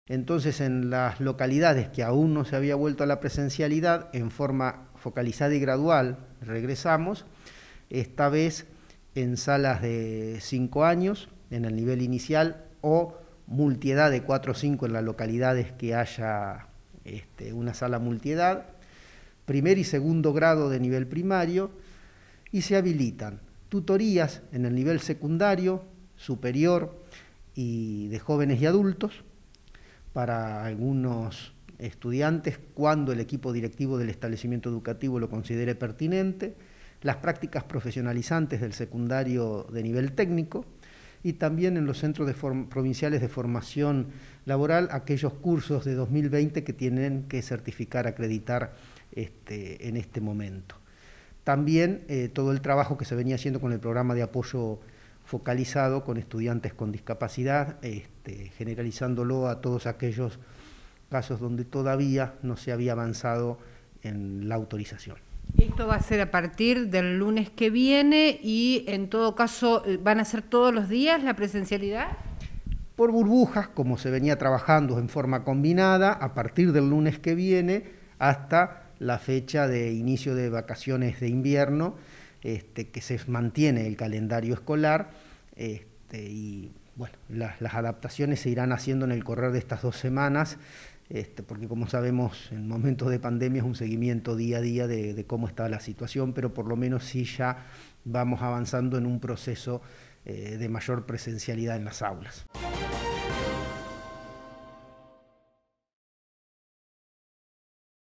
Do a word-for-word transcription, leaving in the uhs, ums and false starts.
Entonces, en las localidades que aún no se había vuelto a la presencialidad, en forma focalizada y gradual, regresamos, esta vez en salas de cinco años, en el nivel inicial, o multiedad de cuatro o cinco en las localidades que haya este, una sala multiedad, primer y segundo grado de nivel primario, y se habilitan tutorías en el nivel secundario, superior y de jóvenes y adultos, para algunos estudiantes cuando el equipo directivo del establecimiento educativo lo considere pertinente, las prácticas profesionalizantes del secundario de nivel técnico y también en los centros de provinciales de formación laboral aquellos cursos de dos mil veinte que tienen que certificar, acreditar este, en este momento. También eh, todo el trabajo que se venía haciendo con el programa de apoyo focalizado con estudiantes con discapacidad, este, generalizándolo a todos aquellos casos donde todavía no se había avanzado en la autorización. Esto va a ser a partir del lunes que viene y en todo caso, ¿van a ser todos los días la presencialidad? Por burbujas, como se venía trabajando en forma combinada, a partir del lunes que viene hasta la fecha de inicio de vacaciones de invierno, Este, que se mantiene el calendario escolar este, y bueno, las, las adaptaciones se irán haciendo en el correr de estas dos semanas, este, porque como sabemos en momentos de pandemia es un seguimiento día a día de, de cómo está la situación, pero por lo menos sí ya vamos avanzando en un proceso eh, de mayor presencialidad en las aulas.